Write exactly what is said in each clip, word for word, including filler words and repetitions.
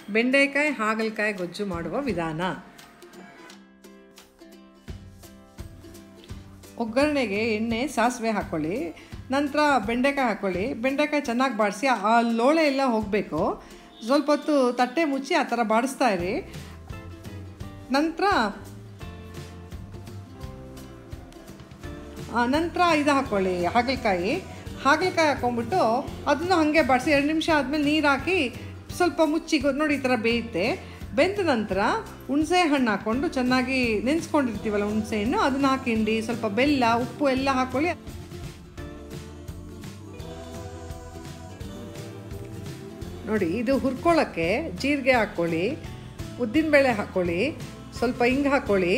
ಬೆಂಡೆಕಾಯಿ ಹಾಗಲಕಾಯಿ ಗೊಜ್ಜು ಮಾಡುವ ವಿಧಾನ. ಒಗ್ಗರಣೆಗೆ ಎಣ್ಣೆ ಸಾಸಿವೆ ಹಾಕ್ಕೊಳ್ಳಿ, ನಂತರ ಬೆಂಡೆಕಾಯಿ ಹಾಕ್ಕೊಳ್ಳಿ. ಬೆಂಡೆಕಾಯಿ ಚೆನ್ನಾಗಿ ಬಾಡಿಸಿ ಆ ಲೋಳೆ ಎಲ್ಲ ಹೋಗಬೇಕು. ಸ್ವಲ್ಪ ಹೊತ್ತು ತಟ್ಟೆ ಮುಚ್ಚಿ ಆ ಥರ ಬಾಡಿಸ್ತಾ ಇರಿ. ನಂತರ ನಂತರ ಇದು ಹಾಕ್ಕೊಳ್ಳಿ ಹಾಗಲಕಾಯಿ ಹಾಗಲಕಾಯಿ ಹಾಕ್ಕೊಂಬಿಟ್ಟು ಅದನ್ನು ಹಾಗೆ ಬಾಡಿಸಿ ಎರಡು ನಿಮಿಷ ಆದಮೇಲೆ ನೀರು ಹಾಕಿ ಸ್ವಲ್ಪ ಮುಚ್ಚಿ ನೋಡಿ ಈ ಥರ ಬೇಯುತ್ತೆ. ಬೆಂದ ನಂತರ ಹುಣಸೆ ಹಣ್ಣು ಹಾಕ್ಕೊಂಡು ಚೆನ್ನಾಗಿ ನೆನೆಸ್ಕೊಂಡಿರ್ತೀವಲ್ಲ ಹುಣಸೆ ಹಣ್ಣು ಅದನ್ನು ಹಾಕಿ ಹಿಂಡಿ ಸ್ವಲ್ಪ ಬೆಲ್ಲ ಉಪ್ಪು ಎಲ್ಲ ಹಾಕ್ಕೊಳ್ಳಿ. ನೋಡಿ ಇದು ಹುರ್ಕೊಳ್ಳೋಕ್ಕೆ ಜೀರಿಗೆ ಹಾಕ್ಕೊಳ್ಳಿ, ಉದ್ದಿನಬೇಳೆ ಹಾಕ್ಕೊಳ್ಳಿ, ಸ್ವಲ್ಪ ಹಿಂಗೆ ಹಾಕ್ಕೊಳ್ಳಿ,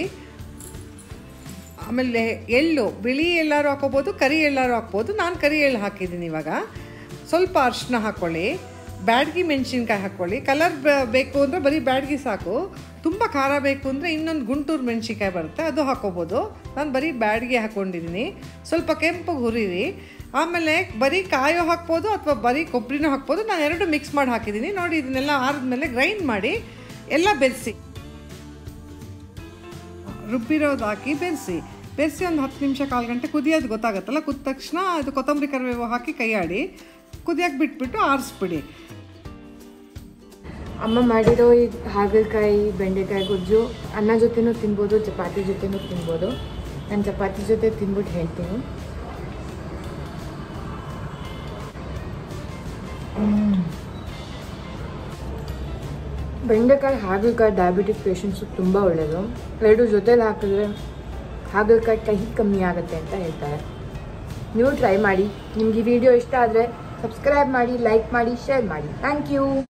ಆಮೇಲೆ ಎಳ್ಳು ಬಿಳಿ ಎಳ್ಳಾರು ಹಾಕ್ಕೋಬೋದು, ಕರಿ ಎಳ್ಳಾರು ಹಾಕ್ಬೋದು. ನಾನು ಕರಿ ಎಳ್ಳು ಹಾಕಿದ್ದೀನಿ. ಇವಾಗ ಸ್ವಲ್ಪ ಅರಿಶಿನ ಹಾಕ್ಕೊಳ್ಳಿ, ಬ್ಯಾಡಗಿ ಮೆಣಸಿನ್ಕಾಯಿ ಹಾಕ್ಕೊಳ್ಳಿ. ಕಲರ್ ಬೇಕು ಅಂದರೆ ಬರೀ ಬ್ಯಾಡಗಿ ಸಾಕು. ತುಂಬ ಖಾರ ಬೇಕು ಅಂದರೆ ಇನ್ನೊಂದು ಗುಂಟೂರು ಮೆಣಸಿನ್ಕಾಯಿ ಬರುತ್ತೆ, ಅದು ಹಾಕ್ಕೋಬೋದು. ನಾನು ಬರೀ ಬ್ಯಾಡಗಿ ಹಾಕ್ಕೊಂಡಿದ್ದೀನಿ. ಸ್ವಲ್ಪ ಕೆಂಪಗೆ ಹುರಿರಿ. ಆಮೇಲೆ ಬರೀ ಕಾಯೋ ಹಾಕ್ಬೋದು ಅಥವಾ ಬರೀ ಕೊಬ್ಬರಿನೂ ಹಾಕ್ಬೋದು. ನಾನು ಎರಡು ಮಿಕ್ಸ್ ಮಾಡಿ ಹಾಕಿದ್ದೀನಿ. ನೋಡಿ ಇದನ್ನೆಲ್ಲ ಆರಿದ್ಮೇಲೆ ಗ್ರೈಂಡ್ ಮಾಡಿ ಎಲ್ಲ ಬೆರೆಸಿ ರುಬ್ಬಿರೋದು ಹಾಕಿ ಬೆರೆಸಿ ಬೆರೆಸಿ ಒಂದು ಹತ್ತು ನಿಮಿಷ ಕಾಲು ಗಂಟೆ ಕುದಿಯೋದು ಗೊತ್ತಾಗುತ್ತಲ್ಲ. ಕುದ ತಕ್ಷಣ ಅದು ಕೊತ್ತಂಬರಿ ಕರಿಬೇವು ಹಾಕಿ ಕೈಯಾಡಿ ಕುದಿಯೋಕೆ ಬಿಟ್ಬಿಟ್ಟು ಆರಿಸ್ಬಿಡಿ. ಅಮ್ಮ ಮಾಡಿರೋ ಈ ಹಾಗಲಕಾಯಿ ಬೆಂಡೆಕಾಯಿ ಗೊಜ್ಜು ಅನ್ನ ಜೊತೆನೂ ತಿನ್ಬೋದು, ಚಪಾತಿ ಜೊತೆನೂ ತಿನ್ಬೋದು. ನಾನು ಚಪಾತಿ ಜೊತೆ ತಿನ್ಬಿಟ್ಟು ಹೇಳ್ತೀನಿ. ಬೆಂಡೆಕಾಯಿ ಹಾಗಲಕಾಯಿ ಡಯಾಬಿಟಿಕ್ ಪೇಷಂಟ್ಸು ತುಂಬ ಒಳ್ಳೆಯದು. ಎರಡು ಜೊತೆಲಿ ಹಾಕಿದ್ರೆ ಹಾಗಲಕಾಯಿ ಕಹಿ ಕಮ್ಮಿ ಆಗುತ್ತೆ ಅಂತ ಹೇಳ್ತಾರೆ. ನೀವು ಟ್ರೈ ಮಾಡಿ. ನಿಮ್ಗೆ ಈ ವಿಡಿಯೋ ಇಷ್ಟ ಆದರೆ ಸಬ್ಸ್ಕ್ರೈಬ್ ಮಾಡಿ, ಲೈಕ್ ಮಾಡಿ, ಶೇರ್ ಮಾಡಿ. Thank you.